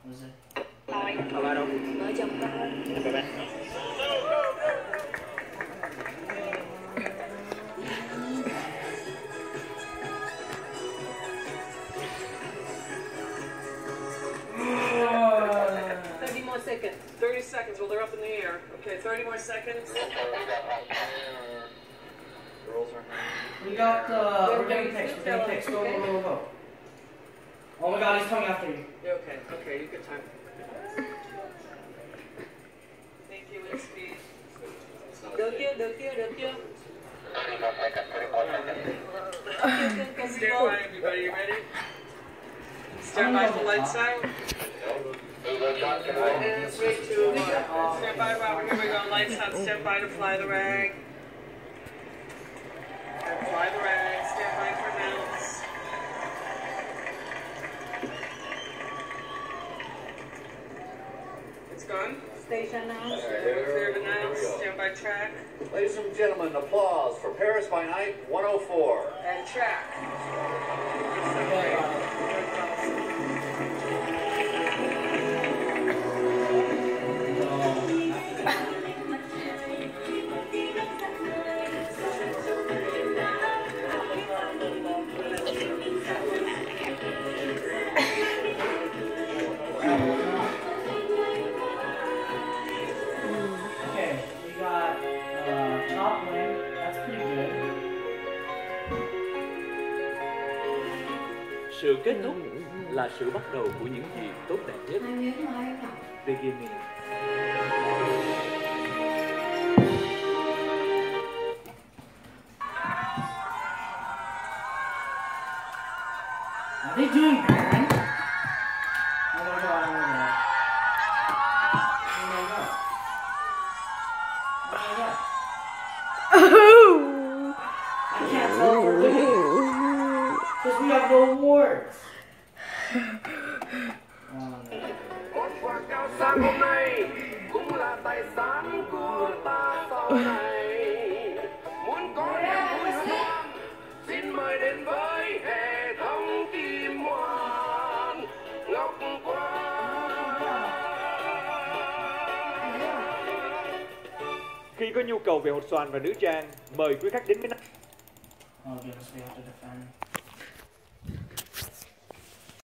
Thôi. Ở ba đâu? Vợ chồng con. Bye bye. Seconds. 30 seconds. Well, they're up in the air. Okay, 30 more seconds. We got, we're getting text. We're getting text. Go, go, go, go. Oh my god, he's coming after you. Yeah, okay, okay, you good time. Thank you, XP. Được chưa? Được chưa? Được chưa? Stand by, everybody. You ready? Stand by for lights out. And 3, 2, 1. Stand by, Robert. Here we go. Lights out. Stand by to fly the rag. And fly the rag. Stand by for announce. It's gone. Station now. Clear to announce. Stand by track. Ladies and gentlemen, applause for Paris by Night 104. And track. Okay, we got top wing. That's pretty good. Sự kết thúc là sự bắt đầu của những gì tốt đẹp nhất. Beginning. Are they doing Baron? Oh my god, oh my god. Oh my god. Oh my god. I can't tell if we're winning. Because we have no awards. Con quà cao sang hôm nay cũng là tài sản của ta sau này. Muốn có niềm vui hoang, xin mời đến với hệ thống Kim Hoàn Ngọc Quan. Khi có nhu cầu về hột xoàn và nữ trang, mời quý khách đến với Oh goodness, we have to defend.